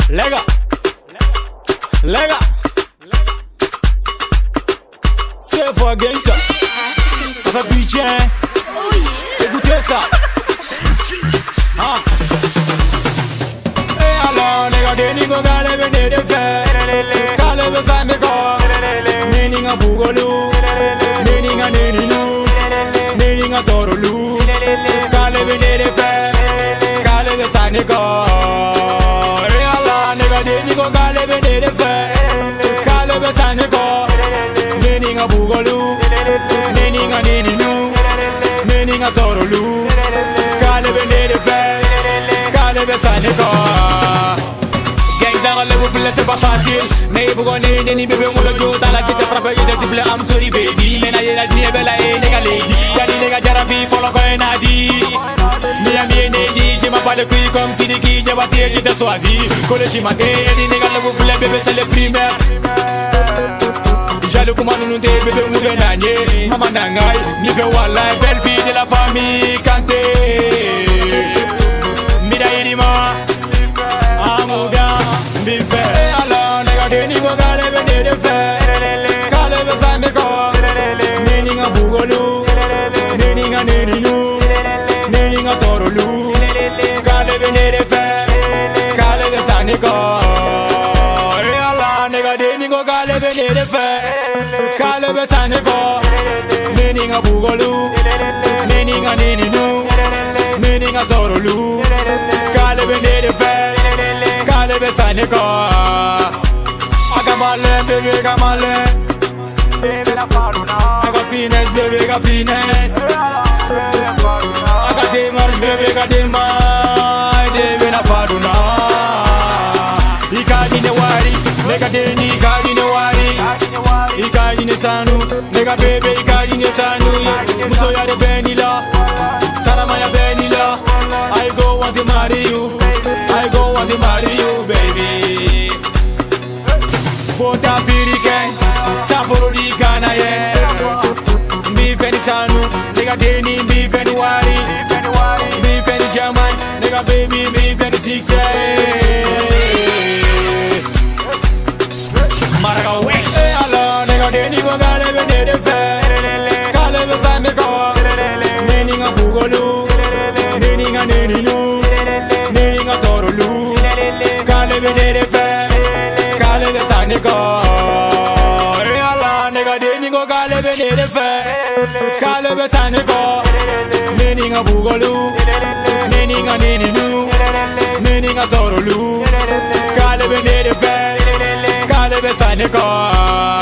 Lega, lega, c'est for gangsta. Ça fait plus bien. Écoutez ça. Et alors, nigga, des niggas gale venir de faire. Gale besan de corps. Meninga bugolu. Meninga neninu. Meninga torulu. Gale venir de faire. Gale besan de corps. Gale venir de faire, gale besan de corps. Meninga bugolu, meninga neninu, meninga torulu. Gale venir de faire, gale besan de corps. Gangsta le bouffle c'est pas facile, mais bugoni neni bébé moulo jota la qui te frappe et te siffle I'm sorry baby. Mena yela jnie bella e nega lady, yani nega jarabi follow ko enadi. Miami nedi, je m'appelle qui comme si Niki, j'ai battu et j'étais choisi. Collège maté, des nègres le vous voulez bébé c'est le primaire. Jaloux comment nous des bébés mouvés n'agné. Maman d'angaï, mi fait walla, belle fille de la famille Kanté. Mida irima, amouga, bifé. Alors, nègres des nigos gale venez de faire. Gale besan de corps. Meninga bugolu, meninga neninu. Meninga torulu, gale venir de faire, gale besan de corps. Et Allah, nigga, des niggas gale venir de faire, gale besan de corps. Meninga bugolu, meninga neninu, meninga torulu, gale venir de faire, gale besan de corps. Agamale, bébé, gamale, bébé la faruna. Aga finesse, bébé, ga finesse. Bébé kadema, bébé na paduna. Ikadi ne wari, nega deni ikadi ne wari. Ikadi ne sanu, nega bébé ikadi ne sanu. Muso ya de benila, salama ya benila. I go want to marry you, I go want to marry you, baby. Bota firiken, saboro di Ghana ye. Mi feni sanu, nega deni mi feni wari. Nigga baby, me very sick. Maraga way. Alors, nigga de nigga gale venir de faire. Gale besan de corps. Meninga bugolu, meninga neninu, meninga torulu. Gale venir de faire. Gale besan de corps. Alors, nigga de nigga gale venir de faire. Gale besan de corps. Meninga bugolu. Meninga neninu, meninga torulu. Gale venir de faire, gale besan de corps.